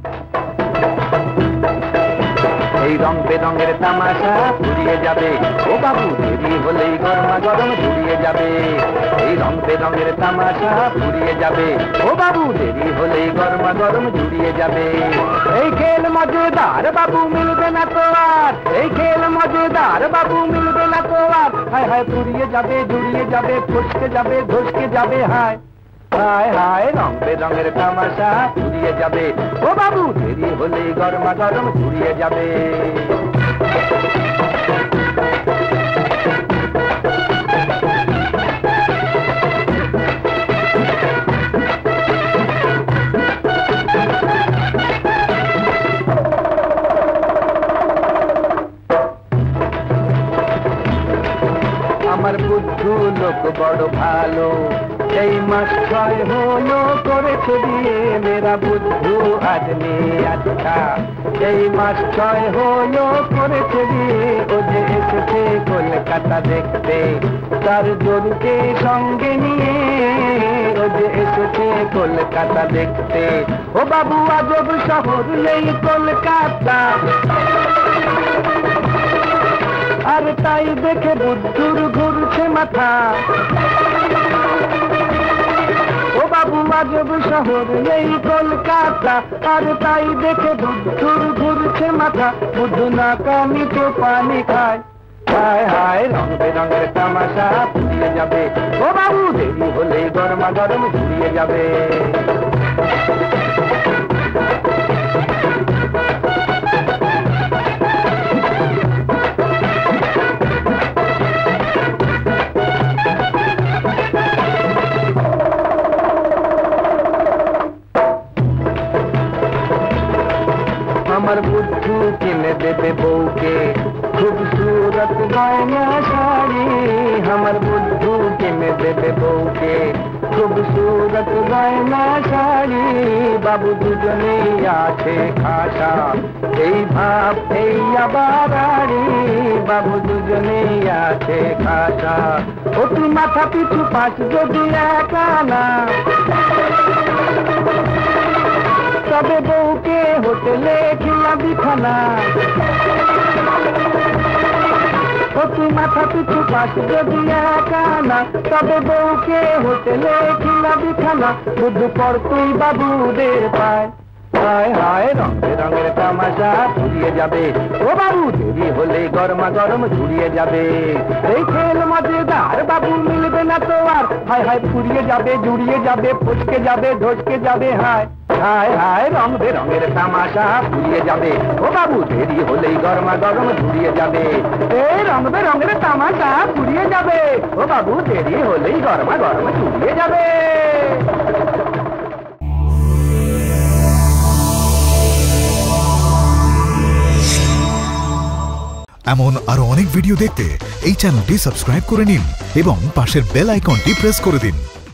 এই রং বেরঙের তামাশা ফুরিয়ে যাবে ও বাবু, দেরি হলেই গরমা গরম জুড়িয়ে যাবে। এই রং বেরঙের তামাশা ফুরিয়ে যাবে ও বাবু, দেরি হলেই গরমা গরম জুড়িয়ে যাবে। এই খেল মজেদার বাবু মিলবে না তো আর, এই খেল মজেদার বাবু মিলবে না তো আর। হায় হায় ফুরিয়ে যাবে, জুড়িয়ে যাবে, ফসকে যাবে, ধসকে যাবে। হায় হায় হায় রং বেরঙের তামাশা ফুরিয়ে যাবে ও বাবু, দেরি হলেই গরমা গরম জুড়িয়ে যাবে। আমার বুদ্ধু লোক বড় ভালো, এই মাস 6 হলো করেছে বিয়ে। মেরা বুদ্ধু আদমি আচ্ছা, এই মাস 6 হলো করেছে বিয়ে। ও যে এসেছে কলকাতা দেখতে তার জোরকে সঙ্গে নিয়ে, ও যে এসেছে কলকাতা দেখতে। ও বাবু আজব শহর এই কলকাতা, আর তাই দেখে বুদ্ধুর ঘুরছে মাথা। ও বাবু আজব শহর এই কলকাতা, আর তাই দেখে বুদ্ধুর ঘুরছে মাথা। বুদ্ধু না কামি তো পানি খায়। হায় হায় রং বেরঙের তামাশা ফুরিয়ে যাবে ও বাবু, দেরি হলেই গরমা গরম জুড়িয়ে যাবে। আমার বুদ্ধু কিনে দেবে বউকে খুবসুরত গয়না শাড়ি। আমার বুদ্ধু কিনে দেবে বউকে খুবসুরত গয়না শাড়ি। বাবু দুজনেই আছে খাসা, এই ভাব এই আবার আড়ি। বাবু দুজনেই আছে খাসা, ও তুই মাথা পিছু 5 যদি একা না, তবে বউকে হোটেলে খিলাবি খানা। ও তুই মাথা পিছু 5 যদি একা না, তবে বউকে হোটেলে খিলাবি খানা। বুদ্ধু পর তুই বাবুদের পায়। হায় হায় রং বেরঙের তামাশা ফুরিয়ে যাবে ও বাবু, দেরি হলে গরমা গরম জুড়িয়ে যাবে। এই খেল মজেদার বাবু মিলবে না তো আর। হায় হায় ফুরিয়ে যাবে, জুড়িয়ে যাবে, ফসকে যাবে, ধসকে যাবে। হায় হায় হায় রং বেরঙের তামাশা ফুরিয়ে যাবে ও বাবু, দেরি হলেই গরমা গরম জুড়িয়ে যাবে। এই রং বেরঙের তামাশা ফুরিয়ে যাবে ও বাবু, দেরি হলেই গরমা গরম জুড়িয়ে যাবে। এমন আরো অনেক ভিডিও দেখতে এই চ্যানেলটি সাবস্ক্রাইব করে নিন এবং পাশের বেল আইকনটি প্রেস করে দিন।